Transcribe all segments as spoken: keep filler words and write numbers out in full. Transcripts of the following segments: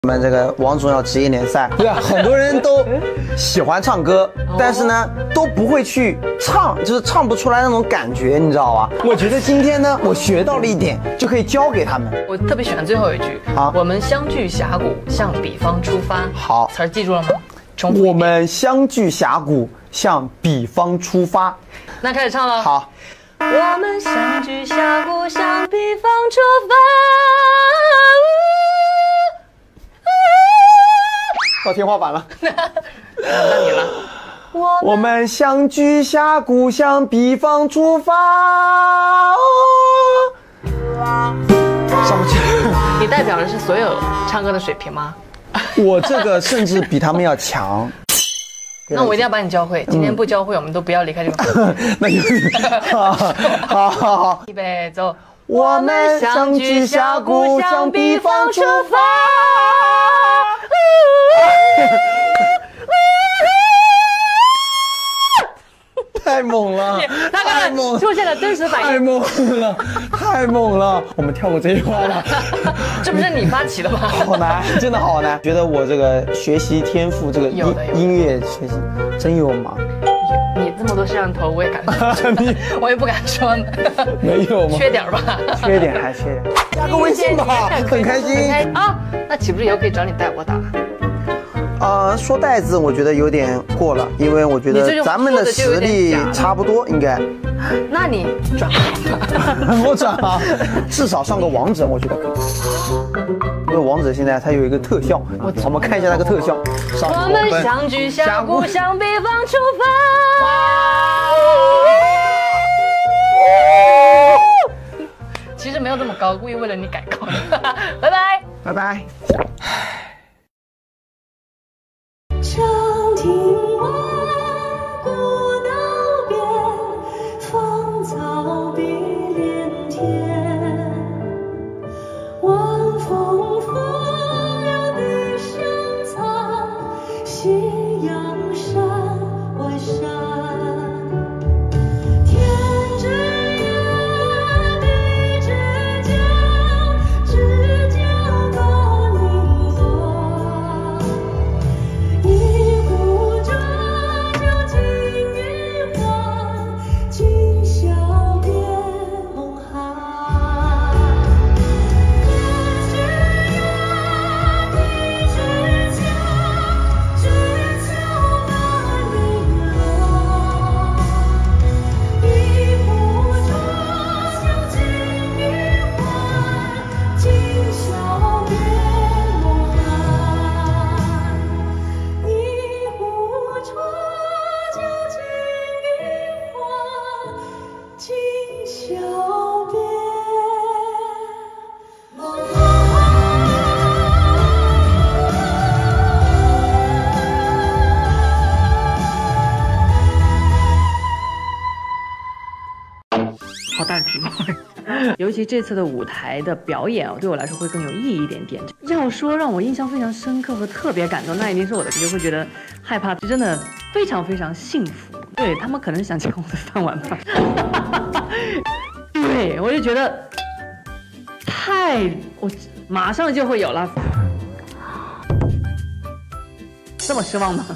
我们这个王总要职业联赛，对啊，很多人都喜欢唱歌，但是呢都不会去唱，就是唱不出来那种感觉，你知道吧？我觉得今天呢，我学到了一点，就可以教给他们。 我特别喜欢最后一句， 好， 我们相聚峡谷，向彼方出发。 好， 词儿记住了吗？重复。 我们相聚峡谷，向彼方出发。 那开始唱了。 好。 我们相聚峡谷，向彼方出发。 到天花板了， 到你了。 我们相聚峡谷，向彼方出发。上不去。 你代表的是所有唱歌的水平吗？ 我这个甚至比他们要强。 那我一定要把你教会。今天不教会，我们都不要离开这个。 那有点。好好好好， 预备走。 我们相聚峡谷，向彼方出发。太猛了！ 他刚刚出现了真实反应， 太猛了，太猛了！我们跳过这一趴吧。 这不是你发起的吗？ 好难，真的好难。觉得我这个学习天赋，这个音音乐学习真有吗？ 你这么多摄像头，我也敢，我也不敢说呢。 没有吗？ 缺点吧？ 缺点还缺点。加个微信吧，很开心啊！那岂不是以后可以找你带我打？ 呃，说带子我觉得有点过了，因为我觉得咱们的实力差不多，应该。 那你转行我转行，至少上个王者，我觉得可以。因为王者现在它有一个特效，我们看一下那个特效。 我们相聚峡谷，向彼方出发。其实没有这么高，故意为了你改高的。拜拜， 拜拜。 长亭外，古道边，芳草碧连天。晚风拂柳笛声残，夕阳山外山。天之涯，地之角，知交半零落。 一壶浊酒尽余欢，今宵别梦寒。天之涯，地之角，知交半零落。一壶浊酒尽余欢，今宵别梦寒。 一壶浊酒尽余欢，今宵别梦寒。 好大题目。尤其这次的舞台的表演，对我来说会更有意义一点点。要说让我印象非常深刻和特别感动，那一定是我的就会觉得害怕，真的非常非常幸福。对他们可能想抢我的饭碗吧。对，我就觉得太，我马上就会有了。这么失望吗？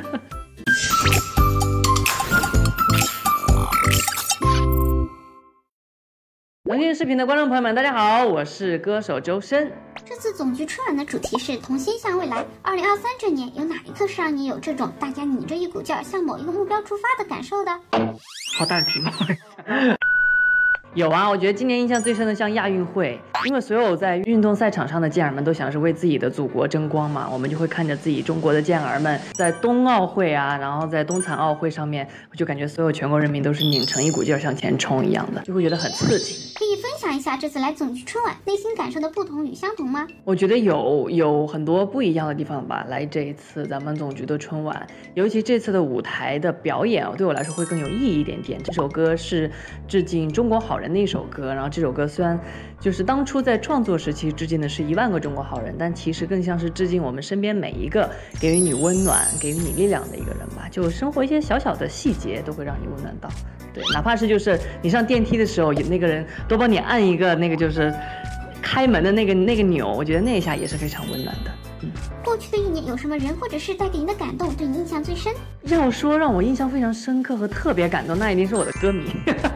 能见视频的观众朋友们，大家好，我是歌手周深。 这次总局春晚的主题是同心向未来。二零二三这年，有哪一刻是让你有这种大家拧着一股劲儿向某一个目标出发的感受的？ 好大的题目。有啊，我觉得今年印象最深的像亚运会，因为所有在运动赛场上的健儿们都想是为自己的祖国争光嘛，我们就会看着自己中国的健儿们在冬奥会啊，然后在冬残奥会上面，我就感觉所有全国人民都是拧成一股劲儿向前冲一样的，就会觉得很刺激。 可以分享一下这次来总局春晚内心感受的不同与相同吗？ 我觉得有有很多不一样的地方吧。来这一次咱们总局的春晚，尤其这次的舞台的表演，对我来说会更有意义一点点。这首歌是致敬中国好人的一首歌，然后这首歌虽然就是当初在创作时期致敬的是一万个中国好人，但其实更像是致敬我们身边每一个给予你温暖、给予你力量的一个人吧。就生活一些小小的细节都会让你温暖到。对，哪怕是就是你上电梯的时候，有那个人多帮你按一个那个就是开门的那个那个钮，我觉得那一下也是非常温暖的。 嗯， 过去的一年有什么人或者事带给你的感动，对你印象最深？ 要说让我印象非常深刻和特别感动，那一定是我的歌迷。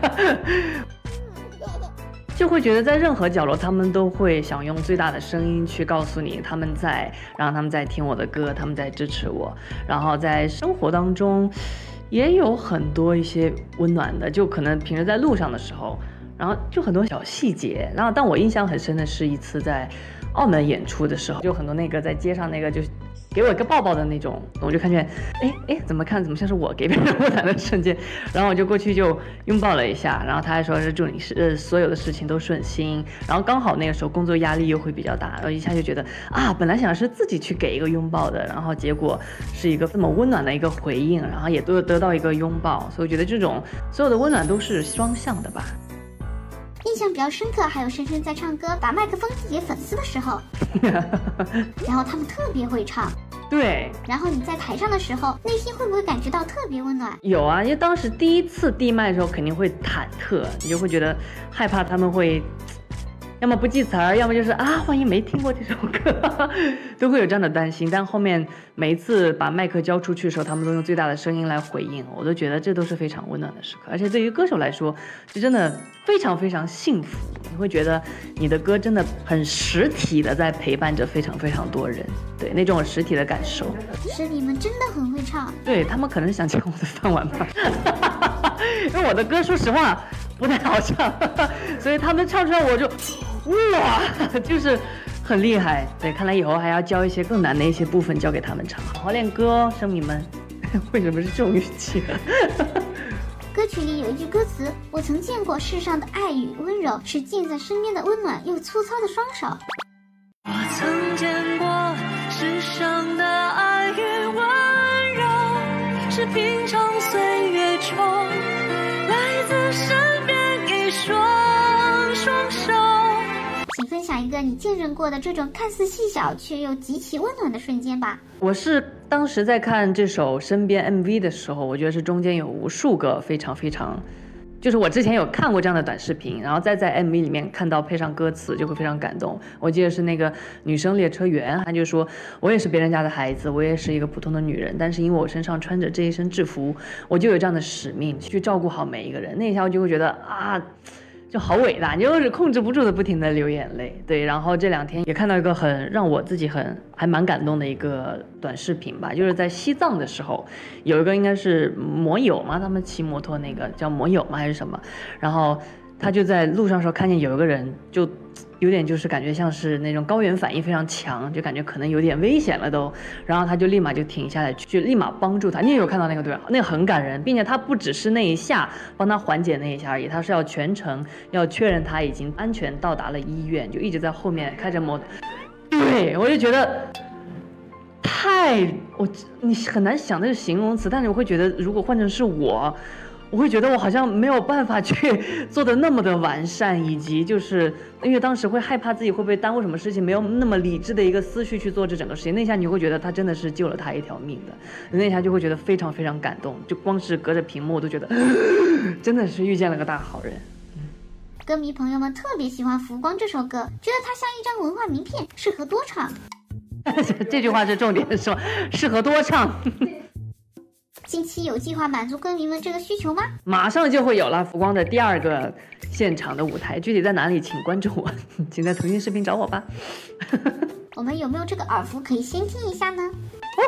就会觉得在任何角落，他们都会想用最大的声音去告诉你他们在，然后他们在听我的歌，他们在支持我，然后在生活当中也有很多一些温暖的，就可能平时在路上的时候，然后就很多小细节，然后但我印象很深的是一次在澳门演出的时候，就很多那个在街上那个就给我一个抱抱的那种，我就看见，哎哎，怎么看怎么像是我给别人温暖的瞬间，然后我就过去就拥抱了一下，然后他还说是祝你是呃所有的事情都顺心，然后刚好那个时候工作压力又会比较大，然后一下就觉得啊，本来想是自己去给一个拥抱的，然后结果是一个这么温暖的一个回应，然后也都得到一个拥抱，所以我觉得这种所有的温暖都是双向的吧。 印象比较深刻，还有深深在唱歌把麦克风递给粉丝的时候，然后他们特别会唱。 对， 然后你在台上的时候，内心会不会感觉到特别温暖？ 有啊，因为当时第一次递麦的时候肯定会忐忑，你就会觉得害怕他们会要么不记词儿，要么就是啊，万一没听过这首歌，都会有这样的担心。但后面每一次把麦克交出去的时候，他们都用最大的声音来回应，我都觉得这都是非常温暖的时刻。而且对于歌手来说，就真的非常非常幸福。你会觉得你的歌真的很实体的在陪伴着非常非常多人，对那种实体的感受。 是你们真的很会唱， 对他们可能是想抢我的饭碗吧，因为我的歌说实话不太好唱，所以他们唱出来我就哇，就是很厉害。对，看来以后还要教一些更难的一些部分交给他们唱，好好练歌哦，生米们。为什么是这种语气？ 歌曲里有一句歌词，我曾见过世上的爱与温柔，是近在身边的温暖又粗糙的双手。 我曾见过世上的爱与温柔，是平常岁月中来自身边一双双手。 请分享一个你见证过的这种看似细小却又极其温暖的瞬间吧。 我是当时在看这首《身边》M V 的时候，我觉得是中间有无数个非常非常，就是我之前有看过这样的短视频，然后再在 M V 里面看到配上歌词，就会非常感动。我记得是那个女生列车员，她就说我也是别人家的孩子，我也是一个普通的女人，但是因为我身上穿着这一身制服，我就有这样的使命去照顾好每一个人。那一下我就会觉得啊，就好伟大，你就是控制不住的不停的流眼泪。对，然后这两天也看到一个很让我自己很还蛮感动的一个短视频吧，就是在西藏的时候，有一个应该是摩友嘛，他们骑摩托那个叫摩友吗还是什么，然后他就在路上的时候看见有一个人就有点就是感觉像是那种高原反应非常强，就感觉可能有点危险了都，然后他就立马就停下来去立马帮助他。你也有看到那个对吧？那个很感人，并且他不只是那一下帮他缓解那一下而已，他是要全程要确认他已经安全到达了医院，就一直在后面开着摩托。对，我就觉得太我你很难想那个形容词，但是我会觉得如果换成是我。我会觉得我好像没有办法去做的那么的完善，以及就是因为当时会害怕自己会不会耽误什么事情，没有那么理智的一个思绪去做这整个事情。那下你会觉得他真的是救了他一条命的，那下就会觉得非常非常感动，就光是隔着屏幕我都觉得真的是遇见了个大好人。 歌迷朋友们特别喜欢《浮光》这首歌，觉得它像一张文化名片，适合多唱。 这句话是重点，是吧？适合多唱。 近期有计划满足歌迷们这个需求吗？ 马上就会有了浮光的第二个现场的舞台，具体在哪里请关注我，请在腾讯视频找我吧。 我们有没有这个耳福可以先听一下呢？ 哦，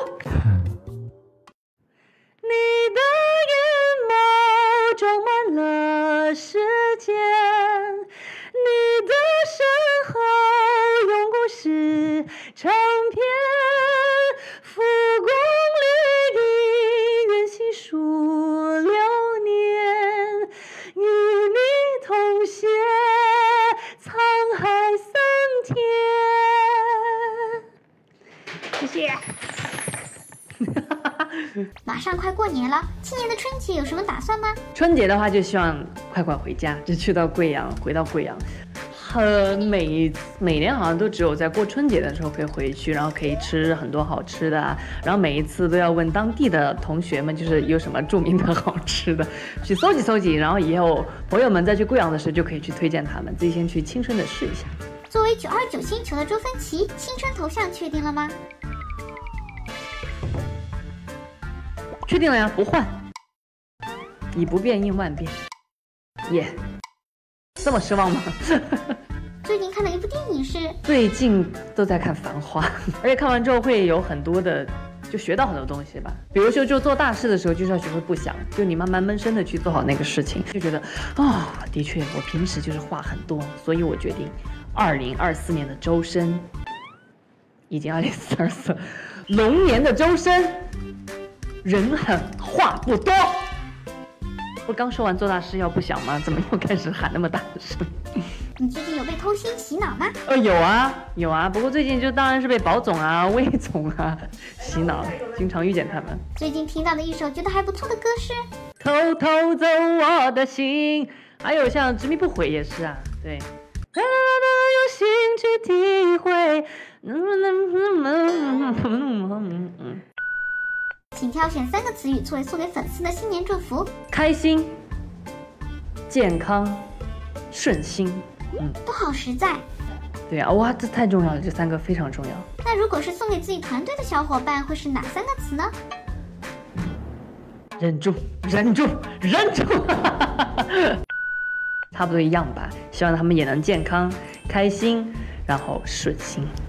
你的眼眸装满了时间，你的身后用故事长篇，浮光掠影，愿细数流年，与你同写沧海桑田。谢谢。 马上快过年了，今年的春节有什么打算吗？ 春节的话，就希望快快回家，就去到贵阳，回到贵阳。呃，每每年好像都只有在过春节的时候可以回去，然后可以吃很多好吃的啊，然后每一次都要问当地的同学们，就是有什么著名的好吃的，去搜集搜集，然后以后朋友们再去贵阳的时候就可以去推荐他们，自己先去亲身的试一下。 作为九二九星球的周芬奇，新春头像确定了吗？ 确定了呀，不换。以不变应万变。耶、yeah ，这么失望吗？ 最近看的一部电影是？ 最近都在看《繁花》，而且看完之后会有很多的。就学到很多东西吧，比如说就做大事的时候，就是要学会不想，就你慢慢闷声的去做好那个事情，就觉得啊、哦，的确，我平时就是话很多，所以我决定，二零二四年的周深，已经二零四二四，龙年的周深，人狠话不多。不刚说完做大事要不想吗？怎么又开始喊那么大声？ 你最近有被偷心洗脑吗？ 呃，有啊，有啊。不过最近就当然是被宝总啊、魏总啊洗脑，经常遇见他们。 最近听到的一首觉得还不错的歌是《 偷偷走我的心》，还有像《执迷不悔》也是啊，对。有心去体会。 请挑选三个词语作为送给粉丝的新年祝福。 开心、健康、顺心。嗯， 都好实在。 对啊，哇，这太重要了，这三个非常重要。 那如果是送给自己团队的小伙伴，会是哪三个词呢？ 忍住，忍住，忍住，差不多一样吧。希望他们也能健康、开心，然后顺心。